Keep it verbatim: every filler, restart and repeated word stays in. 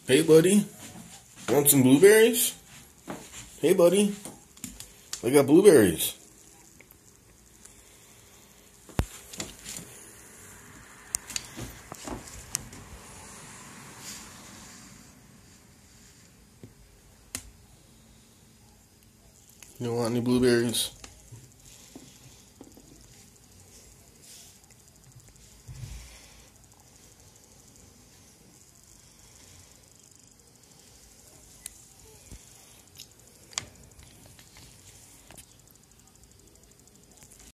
Hey, buddy. Want some blueberries? Hey, buddy. I got blueberries. You don't want any blueberries?